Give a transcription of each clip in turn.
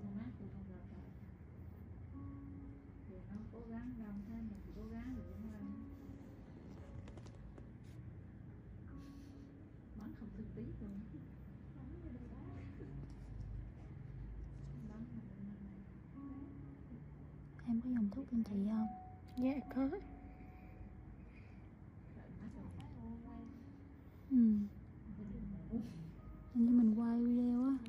mát của con rồi thì nó cố gắng đông thế mình cố gắng thì cũng lên bắn không thương tí luôn em có dùng thuốc bên chị không? Dạ có. Hình như mình quay video á.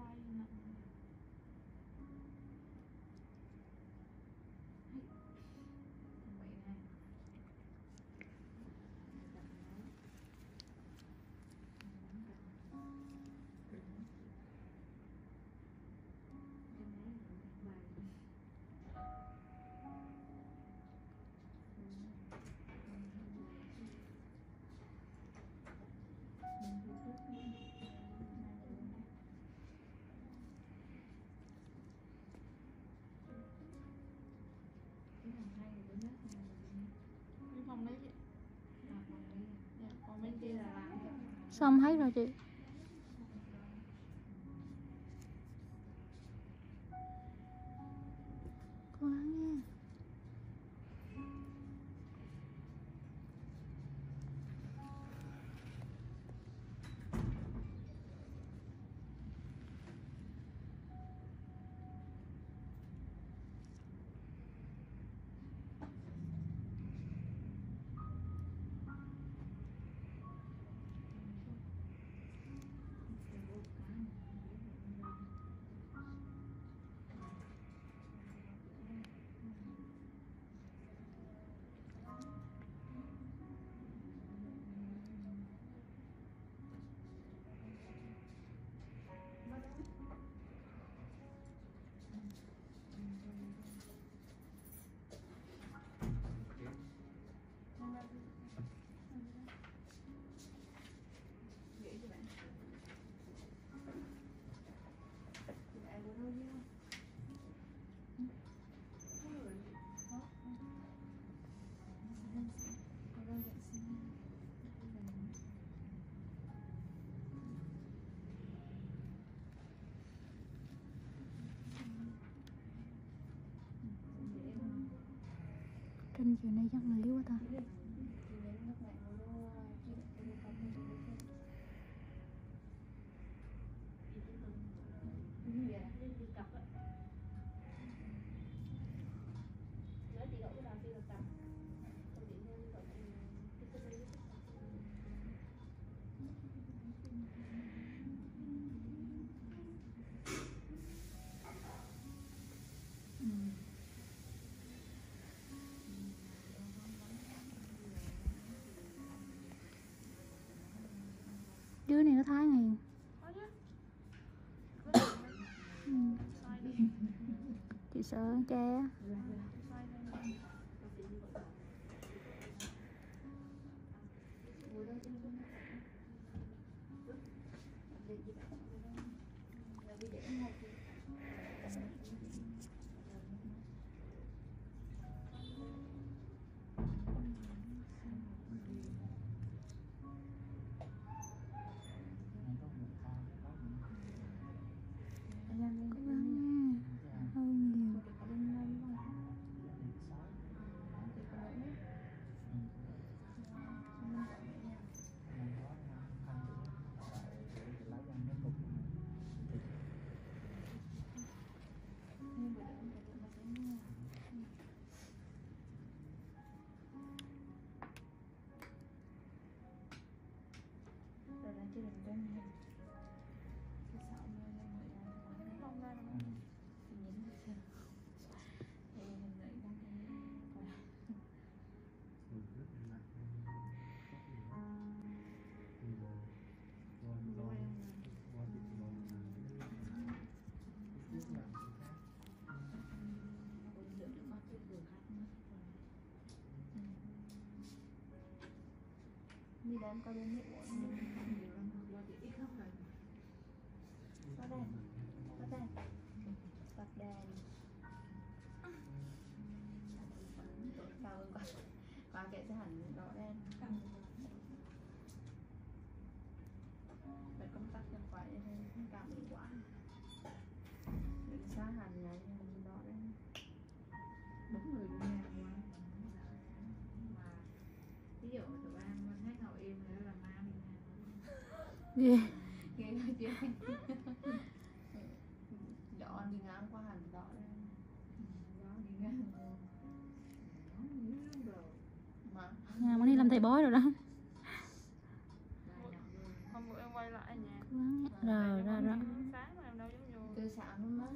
Phòng đấy chị. Còn bên kia là làm. Xong hết rồi chị. Cố gắng nha. Trinh chiều nay chắc nghỉ quá ta. Dưới này nó thái nghiền. Chị sợ cha. Đi để em coi bên miệng của mình. Có đây. Có đây. Bật đèn. Cảm ơn con. Qua kệ sẽ hẳn đỏ đen. Bật công tắc cho khỏe cảm ơn quá. Đừng xa hả? ghê. ghê thôi chứ. Đỏ đi ngang qua hẳn đỏ lên Đó đi ngang nó nhớ rồi mà Nhà muốn đi làm thầy bói rồi đó. Hôm bữa em quay lại nhà. Cố gắng nha. Rồi ra rồi. Sáng mà em đâu dám vô. từ sáng luôn á.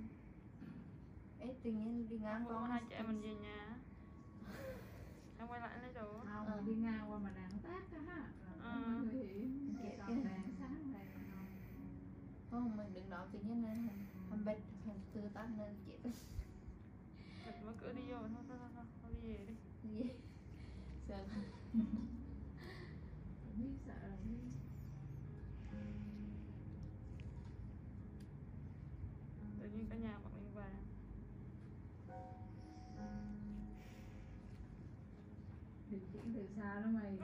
Ấy tự nhiên đi ngang Hôm qua hai chị em mình về nhà. Em quay lại lấy đồ. không đi ngang qua mà đàn tác á ha là nguy hiểm còn đèn sáng này không mình đứng đó tự nhiên nên hầm bệt hầm từ tắt nên chết. Mình mở cửa đi vô thôi thôi đi về đi. Gì sợ biết sợ là biết Tự nhiên cả nhà mặc liền vàng. điều khiển từ xa đó mày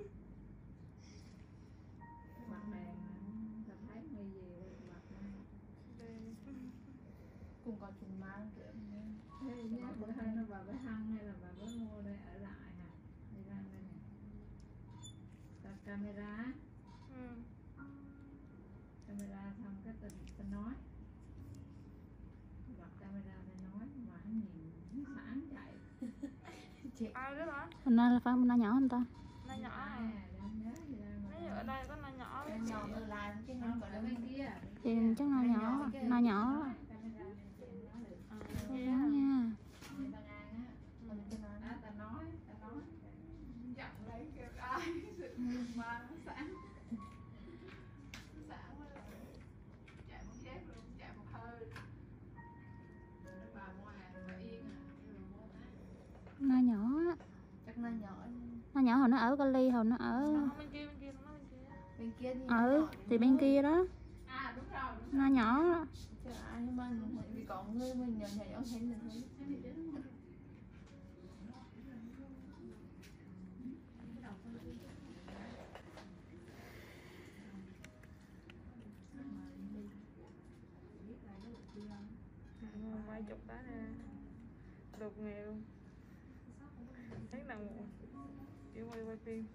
mặt đèn ta thấy mày về mặt cũng có chuyện mang kiểu thế nhá bữa hai nó vào cái hăng hay là bà có mua đây ở lại hả đi ra đây nè đặt camera camera xong cái ta nói bật camera ta nói mà hắn nhìn sáng chạy Ai đó hả? Hôm nay là phải hôm nay nhỏ không ta? Nay nhỏ à? đang nhớ gì đây mà Nãy giờ ở đây có nay nhỏ em nhỏ ở lại chứ không không có ở đâu. bên kia Thì chắc nó nhỏ, nó nhỏ. camera bên kia nói được À, Cố vậy gắng hả? nha. người ta ngang á Mình cứ nói ta nói giọng lấy kêu ai sự mà nó sáng sáng quá rồi chạy một dép luôn chạy một hơi bà mua hàng bà yên à Nó nhỏ á. chắc nó nhỏ Nó nhỏ hồi nó ở Cali, hồi nó ở Nó bên kia nó bên kia. bên kia thì thì bên kia đó. à đúng rồi Nó nhỏ đó. chứ ai mà vì có người mình nhỏ nhỏ thấy mình thấy Mấy chục cái nè. Đột nghề luôn. Thấy nặng muộn. Chỉ quay phim.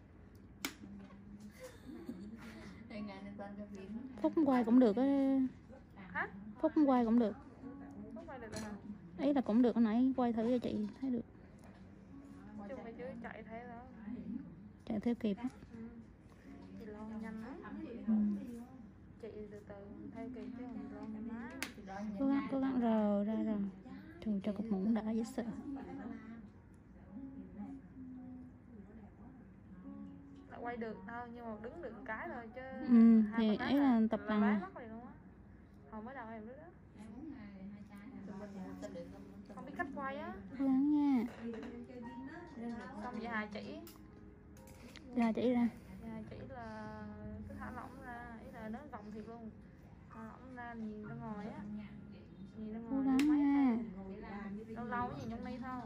ngày ngày nên toàn cho phim Phúc quay cũng được á. Hả? Phúc quay cũng được. Không phải được rồi hả? Ý là cũng được, hồi nãy quay thử cho chị thấy được. Chứ phải chứ chạy thế đó. Chạy theo kịp á. Chị lo nhanh lắm. Ừ. Chị từ từ theo kịp chứ không lo nhanh má. thì đó Cố gắng rồi ra rồi. Trời cho cục mụn đã dễ sợ. Là quay được thôi nhưng mà đứng được một cái thôi chứ. Ừ, hai thì ba cái ấy là tập là bằng. bá mất liền luôn á. Hồi mới đầu em biết đó. Không biết cách quay á. Cố gắng nha. Xong vậy Hà chỉ. Ra chỉ ra. Hà chỉ là cứ thả lỏng ra, ý là nó vòng thiệt luôn. Thả lỏng ra nhìn ra ngoài á. Nhìn ra Cố ngoài gắng mấy nha. lâu lâu nhìn trong mi thôi.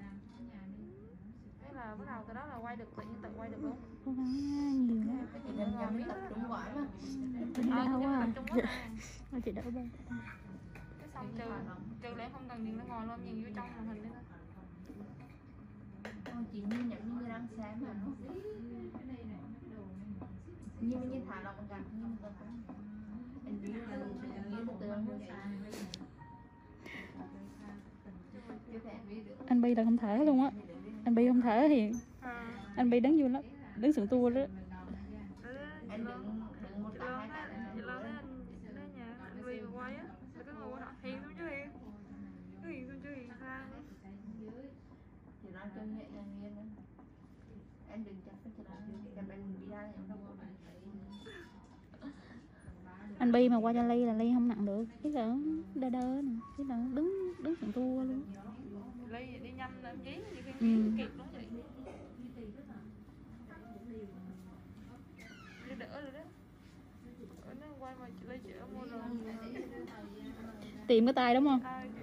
Thế là bắt đầu từ đó là quay được, tự nhiên tự quay được luôn. Cố gắng nha, nhiều lắm. Cái thì nhìn nên ra ngoài nhắm biết tập đó. trung quá mà Chị đỡ Tập quá à. trung quá à. Chị đỡ ba. Cái xong trừ lẽ không cần nhìn ra ngoài luôn, nhìn vô trong màn hình đi thôi. chỉ như nhắm như người đang xem mà như thả lỏng cả như mình tập anh biết là như từ từ chứ phải biết được Anh Bi là không thể luôn á. Anh Bi không thể thì anh Bi đứng vô lắm, đứng sườn tua đó. anh đừng một Chị tay lớn hai á, tay chị lớn á, anh đến nhà anh Vi mà quay á, rồi cứ ngồi đó hiền xuống chứ hiền, cứ hiền xuống chứ hiền sao? thì nói cho nhẹ nhàng nhiên nữa anh đừng chắc cái chừng anh đi ra em đâu có Anh Bi mà qua cho Ly là Ly không nặng được. Cái là đơ đơ nè, cái là đứng sườn tua luôn. Ly đi nhanh lên dí, nhiều khi Ừ. kịp lắm vậy. Ly đỡ rồi đó. Bữa nó quay mà chị Ly chữa mua rồi. Tìm cái tay đúng không? Ai